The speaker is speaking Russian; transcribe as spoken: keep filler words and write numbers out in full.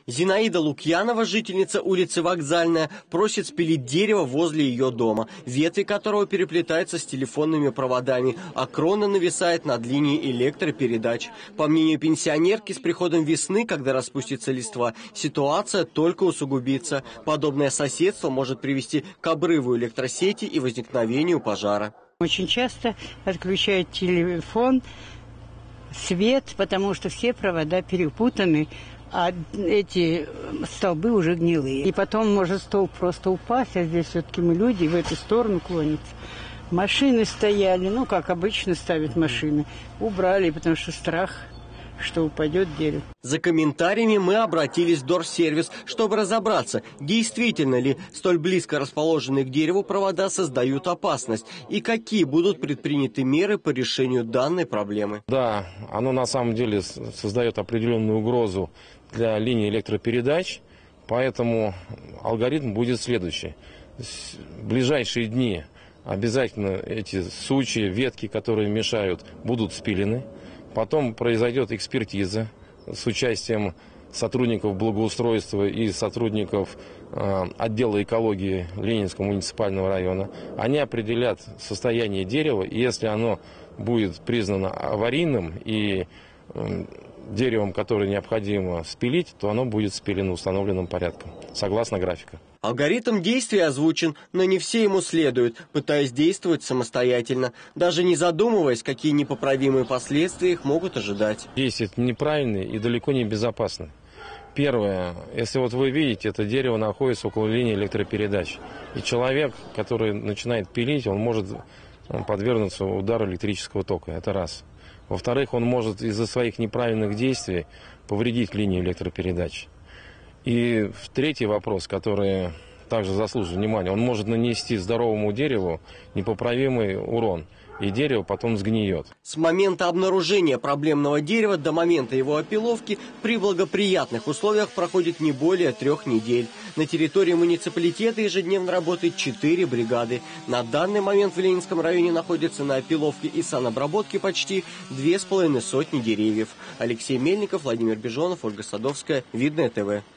Зинаида Лукьянова, жительница улицы Вокзальная, просит спилить дерево возле ее дома, ветви которого переплетаются с телефонными проводами, а крона нависает над линией электропередач. По мнению пенсионерки, с приходом весны, когда распустится листва, ситуация только усугубится. Подобное соседство может привести к обрыву электросети и возникновению пожара. Очень часто отключают телефон, свет, потому что все провода перепутаны, а эти столбы уже гнилые. И потом может столб просто упасть, а здесь все-таки мы люди, в эту сторону клонится. Машины стояли, ну, как обычно ставят машины, убрали, потому что страх, что упадет дерево. За комментариями мы обратились в Дорсервис, чтобы разобраться, действительно ли столь близко расположенные к дереву провода создают опасность и какие будут предприняты меры по решению данной проблемы. Да, оно на самом деле создает определенную угрозу для линии электропередач, поэтому алгоритм будет следующий. В ближайшие дни обязательно эти сучьи, ветки, которые мешают, будут спилены. Потом произойдет экспертиза с участием сотрудников благоустройства и сотрудников э, отдела экологии Ленинского муниципального района. Они определят состояние дерева, и если оно будет признано аварийным и э, деревом, которое необходимо спилить, то оно будет спилено установленным порядком, согласно графика. Алгоритм действий озвучен, но не все ему следуют, пытаясь действовать самостоятельно, даже не задумываясь, какие непоправимые последствия их могут ожидать. Действия неправильные и далеко не безопасны. Первое, если вот вы видите, это дерево находится около линии электропередач, и человек, который начинает пилить, он может подвергнуться удару электрического тока, это раз. Во-вторых, он может из-за своих неправильных действий повредить линию электропередач. И третий вопрос, который также заслуживает внимания, он может нанести здоровому дереву непоправимый урон, и дерево потом сгниет. С момента обнаружения проблемного дерева до момента его опиловки при благоприятных условиях проходит не более трех недель. На территории муниципалитета ежедневно работает четыре бригады. На данный момент в Ленинском районе находится на опиловке и санобработке почти две с половиной сотни деревьев. Алексей Мельников, Владимир Бежонов, Ольга Садовская, Видное ТВ.